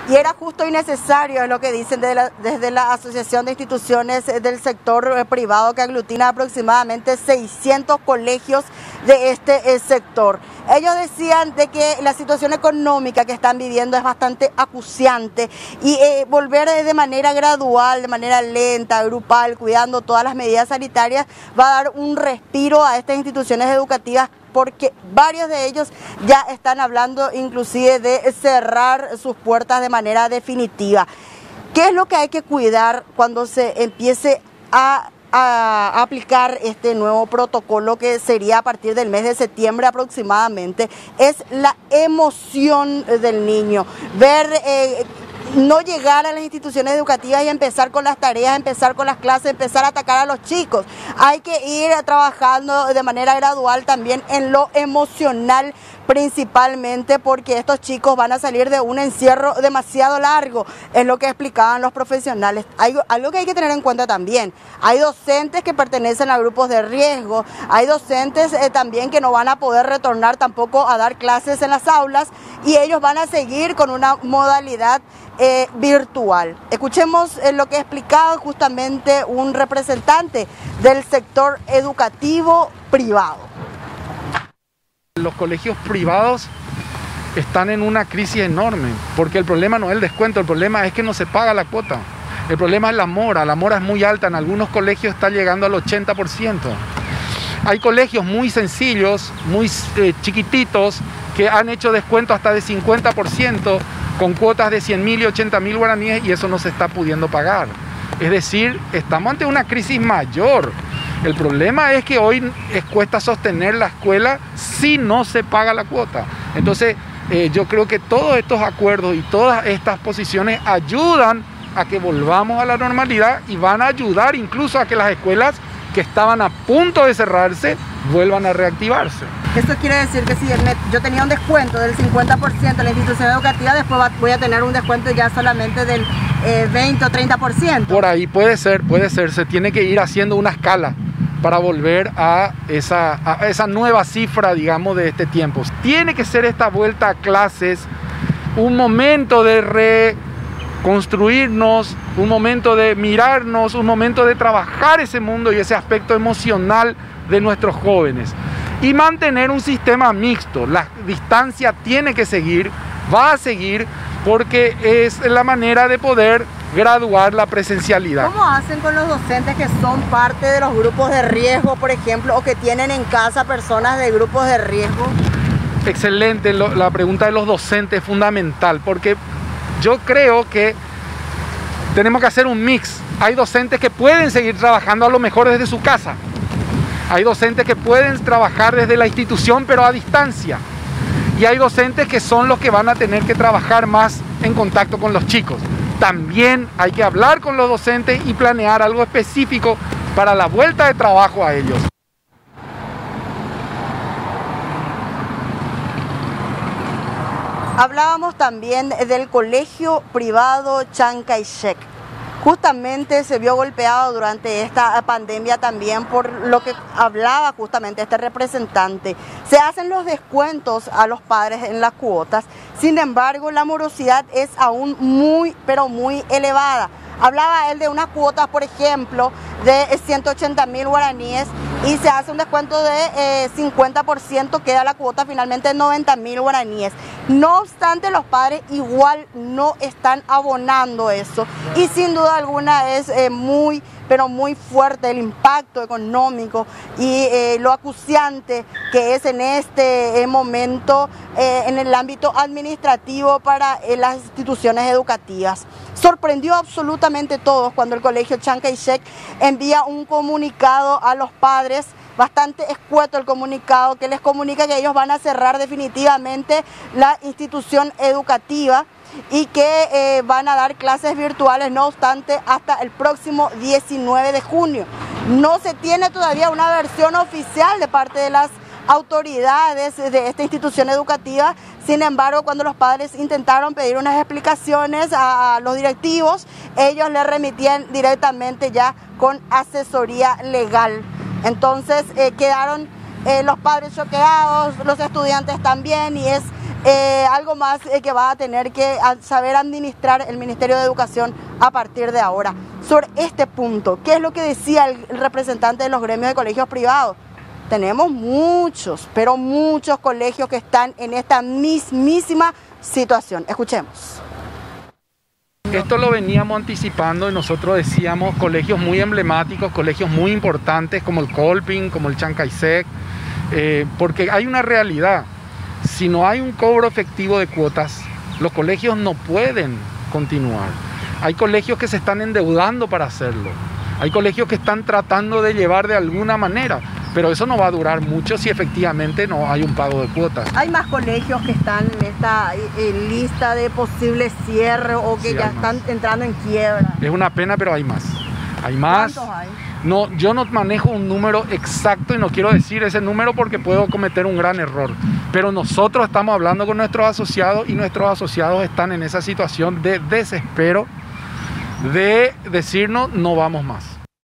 y era justo y necesario, es lo que dicen desde la Asociación de Instituciones del Sector Privado, que aglutina aproximadamente 600 colegios de este sector. Ellos decían de que la situación económica que están viviendo es bastante acuciante y volver de manera gradual, de manera lenta, grupal, cuidando todas las medidas sanitarias, va a dar un respiro a estas instituciones educativas, porque varios de ellos ya están hablando inclusive de cerrar sus puertas de manera definitiva. ¿Qué es lo que hay que cuidar cuando se empiece a aplicar este nuevo protocolo, que sería a partir del mes de septiembre aproximadamente? Es la emoción del niño, ver no llegar a las instituciones educativas y empezar con las tareas, empezar con las clases, empezar a atacar a los chicos. Hay que ir trabajando de manera gradual también en lo emocional, principalmente porque estos chicos van a salir de un encierro demasiado largo, es lo que explicaban los profesionales. Algo que hay que tener en cuenta también: hay docentes que pertenecen a grupos de riesgo, hay docentes también que no van a poder retornar tampoco a dar clases en las aulas, y ellos van a seguir con una modalidad virtual. Escuchemos lo que explicaba justamente un representante del sector educativo privado. Los colegios privados están en una crisis enorme, porque el problema no es el descuento, el problema es que no se paga la cuota. El problema es la mora es muy alta, en algunos colegios está llegando al 80%. Hay colegios muy sencillos, muy chiquititos, que han hecho descuento hasta de 50%, con cuotas de 100.000 y 80.000 guaraníes, y eso no se está pudiendo pagar. Es decir, estamos ante una crisis mayor. El problema es que hoy cuesta sostener la escuela si no se paga la cuota. Entonces, yo creo que todos estos acuerdos y todas estas posiciones ayudan a que volvamos a la normalidad, y van a ayudar incluso a que las escuelas que estaban a punto de cerrarse vuelvan a reactivarse. Esto quiere decir que si yo tenía un descuento del 50% en la institución educativa, después voy a tener un descuento ya solamente del 20 o 30%. Por ahí puede ser, se tiene que ir haciendo una escala para volver a esa nueva cifra, digamos, de este tiempo. Tiene que ser esta vuelta a clases un momento de reconstruirnos, un momento de mirarnos, un momento de trabajar ese mundo y ese aspecto emocional de nuestros jóvenes, y mantener un sistema mixto. La distancia tiene que seguir, va a seguir, porque es la manera de poder graduar la presencialidad. ¿Cómo hacen con los docentes que son parte de los grupos de riesgo, por ejemplo, o que tienen en casa personas de grupos de riesgo? Excelente, la pregunta de los docentes es fundamental, porque yo creo que tenemos que hacer un mix. Hay docentes que pueden seguir trabajando a lo mejor desde su casa. Hay docentes que pueden trabajar desde la institución, pero a distancia. Y hay docentes que son los que van a tener que trabajar más en contacto con los chicos. También hay que hablar con los docentes y planear algo específico para la vuelta de trabajo a ellos. Hablábamos también del colegio privado Chiang Kai-shek. Justamente se vio golpeado durante esta pandemia también por lo que hablaba justamente este representante. Se hacen los descuentos a los padres en las cuotas, sin embargo la morosidad es aún muy, pero muy elevada. Hablaba él de unas cuotas, por ejemplo, de 180.000 guaraníes, y se hace un descuento de 50%, queda la cuota finalmente de 90.000 guaraníes. No obstante, los padres igual no están abonando eso, y sin duda alguna es muy, pero muy fuerte el impacto económico y lo acuciante que es en este momento en el ámbito administrativo para las instituciones educativas. Sorprendió absolutamente a todos cuando el colegio Chiang Kai-shek envía un comunicado a los padres, bastante escueto el comunicado, que les comunica que ellos van a cerrar definitivamente la institución educativa y que van a dar clases virtuales, no obstante, hasta el próximo 19 de junio. No se tiene todavía una versión oficial de parte de las autoridades de esta institución educativa. Sin embargo, cuando los padres intentaron pedir unas explicaciones a los directivos, ellos les remitían directamente ya con asesoría legal. Entonces quedaron los padres choqueados, los estudiantes también, y es algo más que va a tener que saber administrar el Ministerio de Educación a partir de ahora. Sobre este punto, ¿qué es lo que decía el representante de los gremios de colegios privados? Tenemos muchos, pero muchos colegios que están en esta mismísima situación. Escuchemos. Esto lo veníamos anticipando y nosotros decíamos colegios muy emblemáticos, colegios muy importantes como el Colping, como el Chancay-Sec, porque hay una realidad. Si no hay un cobro efectivo de cuotas, los colegios no pueden continuar. Hay colegios que se están endeudando para hacerlo. Hay colegios que están tratando de llevar de alguna manera, pero eso no va a durar mucho si efectivamente no hay un pago de cuotas. ¿Hay más colegios que están en esta lista de posibles cierre o que sí, ya están entrando en quiebra? Es una pena, pero hay más. Hay más. ¿Cuántos hay? No, yo no manejo un número exacto y no quiero decir ese número porque puedo cometer un gran error. Pero nosotros estamos hablando con nuestros asociados y nuestros asociados están en esa situación de desespero de decirnos no vamos más.